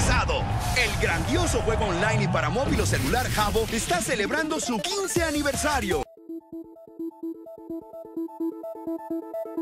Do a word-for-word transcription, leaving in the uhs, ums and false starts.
pasado. El grandioso juego online y para móvil o celular Habbo está celebrando su quince aniversario.